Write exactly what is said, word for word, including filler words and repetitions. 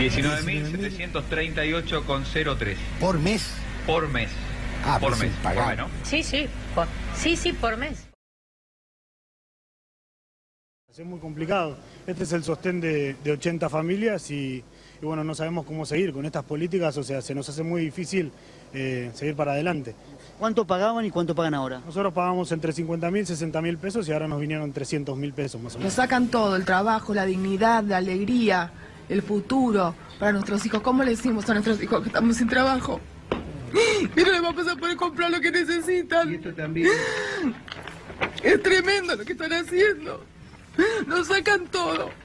diecinueve mil setecientos treinta y ocho con cero tres. ¿Por mes? Por mes. Ah, por pues mes. pagar. Por mes, ¿no? Sí, sí, por, sí, sí, por mes. Es muy complicado. Este es el sostén de, de ochenta familias y, y bueno, no sabemos cómo seguir con estas políticas, o sea, se nos hace muy difícil eh, seguir para adelante. ¿Cuánto pagaban y cuánto pagan ahora? Nosotros pagamos entre cincuenta mil, sesenta mil pesos y ahora nos vinieron trescientos mil pesos más o menos. Nos sacan todo, el trabajo, la dignidad, la alegría, el futuro para nuestros hijos. ¿Cómo le decimos a nuestros hijos que estamos sin trabajo? Y no les vamos a poder comprar lo que necesitan. Y esto también. Es tremendo lo que están haciendo. Nos sacan todo.